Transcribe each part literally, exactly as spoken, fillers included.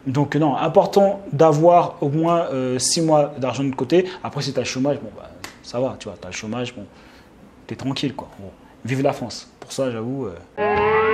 Donc non, important d'avoir au moins euh, six mois d'argent de côté. Après, si tu as le chômage, bon, bah, ça va, tu vois, tu as le chômage, bon, tu es tranquille, quoi. Bon, vive la France. Pour ça, j'avoue... Euh...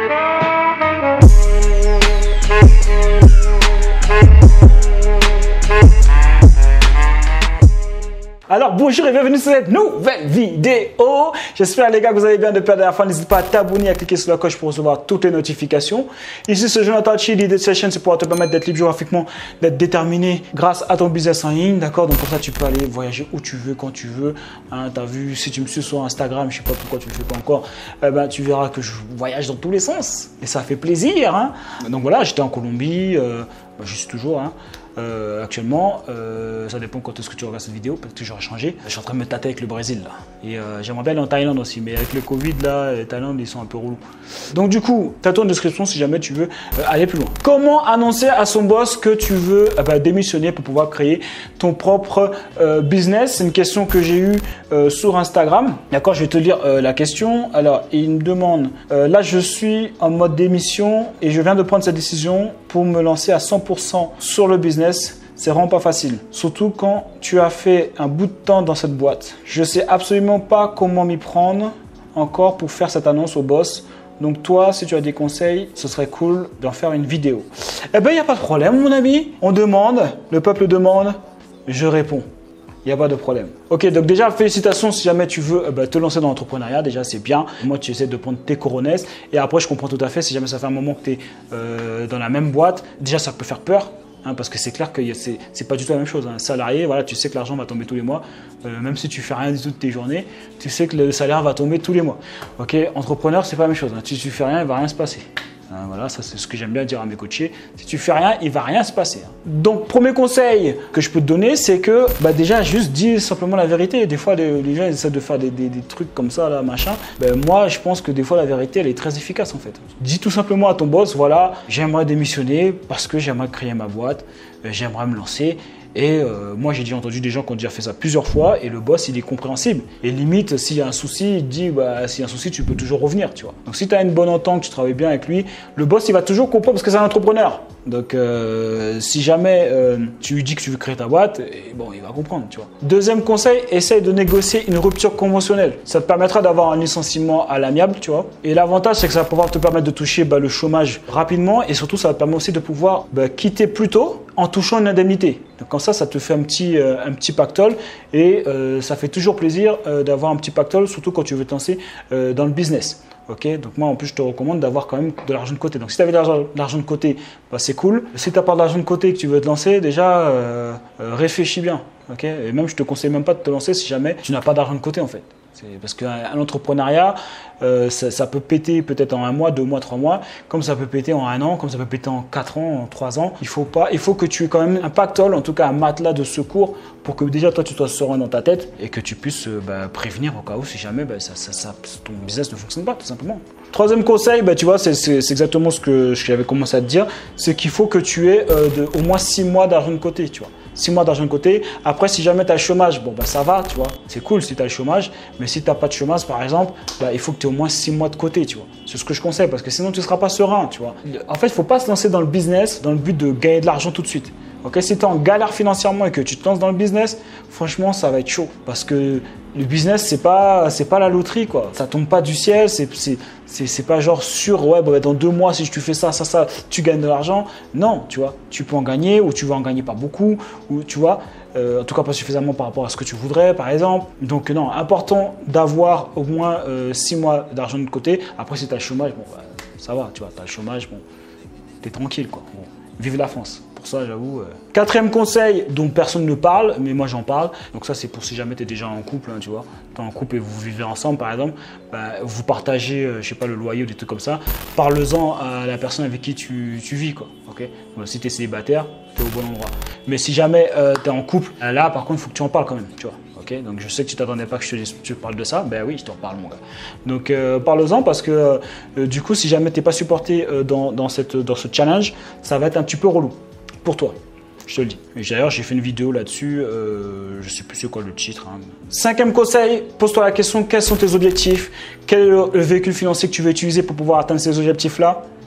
Alors bonjour et bienvenue sur cette nouvelle vidéo. J'espère les gars que vous allez bien depuis la dernière fois. N'hésite pas à t'abonner, à cliquer sur la cloche pour recevoir toutes les notifications. Ici c'est Jonathan Chi. L'idée de cette chaîne c'est pouvoir te permettre d'être libre géographiquement, d'être déterminé grâce à ton business en ligne. D'accord, donc comme ça tu peux aller voyager où tu veux, quand tu veux. Hein, tu as vu, si tu me suis sur Instagram, je sais pas pourquoi tu le fais pas encore, eh ben, tu verras que je voyage dans tous les sens. Et ça fait plaisir. Hein. Donc voilà, j'étais en Colombie, euh, bah, j'y suis toujours. Hein. Euh, actuellement, euh, ça dépend quand est-ce que tu regardes cette vidéo, peut-être que j'aurai changé. Je suis en train de me tâter avec le Brésil là. Et euh, j'aimerais bien aller en Thaïlande aussi, mais avec le Covid là, les Thaïlande ils sont un peu relous. Donc du coup, t'as-toi en description si jamais tu veux euh, aller plus loin. Comment annoncer à son boss que tu veux euh, bah, démissionner pour pouvoir créer ton propre euh, business? C'est une question que j'ai eue euh, sur Instagram. D'accord, je vais te lire euh, la question. Alors, il me demande, euh, là je suis en mode démission et je viens de prendre cette décision pour me lancer à cent pour cent sur le business. C'est vraiment pas facile, surtout quand tu as fait un bout de temps dans cette boîte. Je sais absolument pas comment m'y prendre encore pour faire cette annonce au boss. Donc toi, si tu as des conseils, ce serait cool d'en faire une vidéo. Eh ben, il n'y a pas de problème, mon ami. On demande, le peuple demande, je réponds. Il n'y a pas de problème. Ok, donc déjà, félicitations si jamais tu veux euh, bah, te lancer dans l'entrepreneuriat. Déjà, c'est bien. Moi, tu essaies de prendre tes coronets. Et après, je comprends tout à fait. Si jamais ça fait un moment que tu es euh, dans la même boîte, déjà, ça peut faire peur. Hein, parce que c'est clair que c'est c'est pas du tout la même chose. Un hein. salarié, voilà, tu sais que l'argent va tomber tous les mois. Euh, même si tu fais rien du tout de tes journées, tu sais que le salaire va tomber tous les mois. Ok, entrepreneur, c'est pas la même chose. Hein. Si tu fais rien, il va rien se passer. Hein, voilà, ça c'est ce que j'aime bien dire à mes coachés. Si tu fais rien, il va rien se passer. Hein. Donc, premier conseil que je peux te donner, c'est que bah, déjà, juste dis simplement la vérité. Des fois, les, les gens ils essaient de faire des, des, des trucs comme ça, là, machin. Ben, moi, je pense que des fois, la vérité, elle est très efficace en fait. Dis tout simplement à ton boss, voilà, j'aimerais démissionner parce que j'aimerais créer ma boîte, euh, j'aimerais me lancer. Et euh, moi, j'ai déjà entendu des gens qui ont déjà fait ça plusieurs fois et le boss, il est compréhensible. Et limite, s'il y a un souci, il te dit, bah, s'il y a un souci, tu peux toujours revenir, tu vois. Donc, si tu as une bonne entente, tu travailles bien avec lui, le boss, il va toujours comprendre parce que c'est un entrepreneur. Donc, euh, si jamais euh, tu lui dis que tu veux créer ta boîte, et bon, il va comprendre, tu vois. Deuxième conseil, essaye de négocier une rupture conventionnelle. Ça te permettra d'avoir un licenciement à l'amiable, tu vois. Et l'avantage, c'est que ça va pouvoir te permettre de toucher bah, le chômage rapidement et surtout, ça va te permettre aussi de pouvoir bah, quitter plus tôt en touchant une indemnité. Donc comme ça, ça te fait un petit, euh, un petit pactole et euh, ça fait toujours plaisir euh, d'avoir un petit pactole, surtout quand tu veux te lancer euh, dans le business. Ok, donc moi en plus je te recommande d'avoir quand même de l'argent de côté. Donc si tu avais de l'argent de côté, bah, c'est cool. Si tu n'as pas d'argent de côté et que tu veux te lancer, déjà euh, euh, réfléchis bien. Ok, et même je te conseille même pas de te lancer si jamais tu n'as pas d'argent de côté en fait. Parce qu'un entrepreneuriat, euh, ça, ça peut péter peut-être en un mois, deux mois, trois mois, comme ça peut péter en un an, comme ça peut péter en quatre ans, en trois ans. Il faut pas, il faut que tu aies quand même un pactole, en tout cas un matelas de secours, pour que déjà toi tu sois serein dans ta tête et que tu puisses euh, bah, prévenir au cas où si jamais bah, ça, ça, ça, ton business ne fonctionne pas, tout simplement. Troisième conseil, bah, tu vois, c'est exactement ce que j'avais commencé à te dire, c'est qu'il faut que tu aies euh, de, au moins six mois d'argent de côté, tu vois. six mois d'argent de côté. Après, si jamais tu as le chômage, bon, bah, ça va, tu vois. C'est cool si tu as le chômage. Mais si tu n'as pas de chômage, par exemple, bah, il faut que tu aies au moins six mois de côté, tu vois. C'est ce que je conseille parce que sinon, tu ne seras pas serein, tu vois. En fait, il ne faut pas se lancer dans le business dans le but de gagner de l'argent tout de suite. Okay, si tu es en galère financièrement et que tu te lances dans le business, franchement, ça va être chaud. Parce que le business, ce n'est pas, c'est pas la loterie, quoi. Ça ne tombe pas du ciel. C'est c'est pas genre sûr, ouais, bah, dans deux mois, si tu fais ça, ça, ça, tu gagnes de l'argent. Non, tu vois. Tu peux en gagner ou tu vas en gagner pas beaucoup. Ou, tu vois, euh, en tout cas, pas suffisamment par rapport à ce que tu voudrais, par exemple. Donc, non, important d'avoir au moins euh, six mois d'argent de côté. Après, si tu as le chômage, bon, bah, ça va, tu vois. Tu as le chômage, bon, tu es tranquille, quoi. Bon, vive la France. Pour ça, j'avoue. Euh... Quatrième conseil dont personne ne parle, mais moi j'en parle. Donc ça, c'est pour si jamais tu es déjà en couple, hein, tu vois. Tu es en couple et vous vivez ensemble, par exemple. Bah, vous partagez, euh, je sais pas, le loyer ou des trucs comme ça. Parle-en à la personne avec qui tu, tu vis, quoi. Okay, bon, si tu es célibataire, tu es au bon endroit. Mais si jamais euh, tu es en couple, là, par contre, il faut que tu en parles quand même, tu vois. Okay, donc je sais que tu t'attendais pas que je te, je te parle de ça. Ben oui, je t'en parle, mon gars. Donc euh, parle-en parce que euh, du coup, si jamais tu n'es pas supporté euh, dans, dans, cette, dans ce challenge, ça va être un petit peu relou. Pour toi, je te le dis. D'ailleurs, j'ai fait une vidéo là-dessus, euh, je sais plus c'est quoi le titre. Hein. Cinquième conseil, pose-toi la question, quels sont tes objectifs? Quel est le véhicule financier que tu veux utiliser pour pouvoir atteindre ces objectifs-là?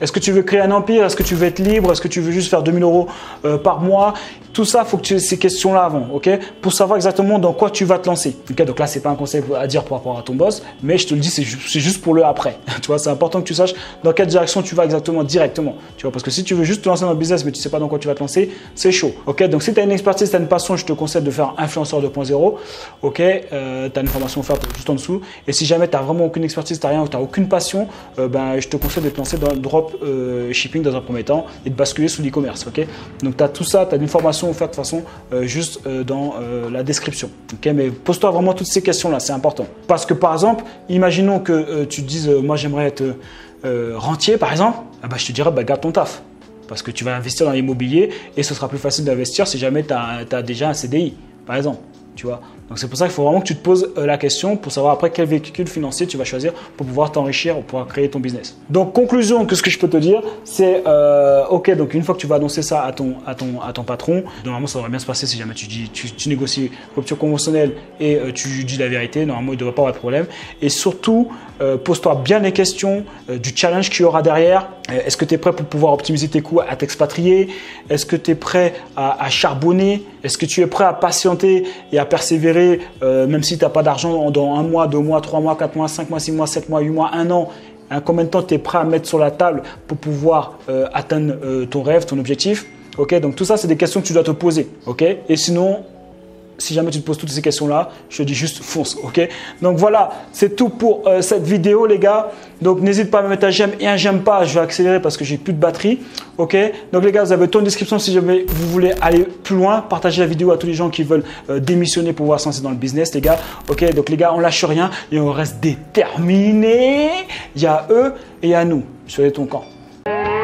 Est-ce que tu veux créer un empire? Est-ce que tu veux être libre? Est-ce que tu veux juste faire deux mille euros euh, par mois? Tout ça, il faut que tu aies ces questions-là avant, ok? Pour savoir exactement dans quoi tu vas te lancer. Okay, donc là, c'est pas un conseil à dire par rapport à ton boss, mais je te le dis, c'est juste, juste pour le après. Tu vois, c'est important que tu saches dans quelle direction tu vas exactement directement. Tu vois, parce que si tu veux juste te lancer dans le business, mais tu sais pas dans quoi tu vas te lancer, c'est chaud. Ok, donc si tu as une expertise, tu as une passion, je te conseille de faire influenceur deux point zéro. Ok, euh, tu as une formation offerte juste en dessous. Et si jamais tu n'as vraiment aucune expertise, tu n'as rien ou tu n'as aucune passion, euh, ben, je te conseille de te lancer dans le drop euh, shipping dans un premier temps et de basculer sous l'e-commerce. Ok, donc tu as tout ça, tu as une formation offerte de toute façon euh, juste euh, dans euh, la description. Ok, mais pose-toi vraiment toutes ces questions-là, c'est important. Parce que par exemple, imaginons que euh, tu te dises, euh, moi j'aimerais être euh, rentier par exemple, ah bah, je te dirais, bah, garde ton taf. Parce que tu vas investir dans l'immobilier et ce sera plus facile d'investir si jamais tu as, as déjà un C D I, par exemple. Tu vois, donc c'est pour ça qu'il faut vraiment que tu te poses euh, la question pour savoir après quel véhicule financier tu vas choisir pour pouvoir t'enrichir, pour pouvoir créer ton business. Donc conclusion, que ce que je peux te dire, c'est euh, ok, donc une fois que tu vas annoncer ça à ton, à ton, à ton patron, normalement ça devrait bien se passer si jamais tu, dis, tu, tu négocies rupture conventionnelle et euh, tu dis la vérité, normalement il ne devrait pas avoir de problème. Et surtout, euh, pose-toi bien les questions euh, du challenge qu'il y aura derrière. Euh, Est-ce que tu es prêt pour pouvoir optimiser tes coûts à t'expatrier? Est-ce que tu es prêt à, à charbonner? Est-ce que tu es prêt à patienter et à persévérer, euh, même si tu n'as pas d'argent dans un mois, deux mois, trois mois, quatre mois, cinq mois, six mois, sept mois, huit mois, un an? Hein, combien de temps tu es prêt à mettre sur la table pour pouvoir euh, atteindre euh, ton rêve, ton objectif? Ok, donc tout ça, c'est des questions que tu dois te poser. Ok, et sinon, si jamais tu te poses toutes ces questions-là, je te dis juste fonce, ok? Donc voilà, c'est tout pour euh, cette vidéo, les gars. Donc n'hésite pas à me mettre un j'aime et un j'aime pas. Je vais accélérer parce que j'ai plus de batterie, ok? Donc les gars, vous avez tout en description si jamais vous voulez aller plus loin. Partagez la vidéo à tous les gens qui veulent euh, démissionner pour pouvoir se lancer dans le business, les gars. Ok? Donc les gars, on lâche rien et on reste déterminés. Il y a eux et il y a nous. Soyez ton camp.